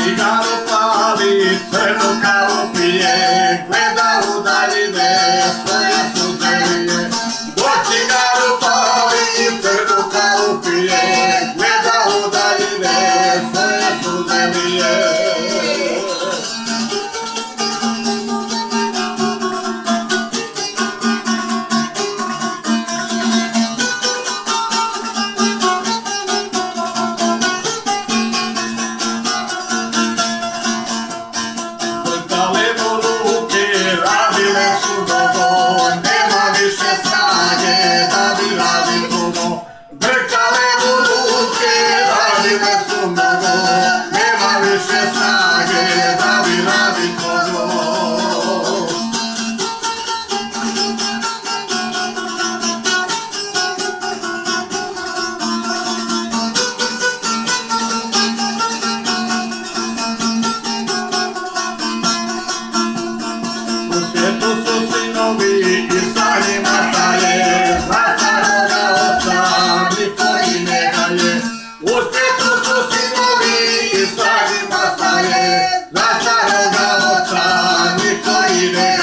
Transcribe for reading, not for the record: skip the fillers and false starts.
cigaru pali, crnu kavu pije, gleda u daljine svoje suze lije. Dok cigaru pali, crnu kavu pije, gleda u daljine svoje suze lije. Staroga oca, niko i ne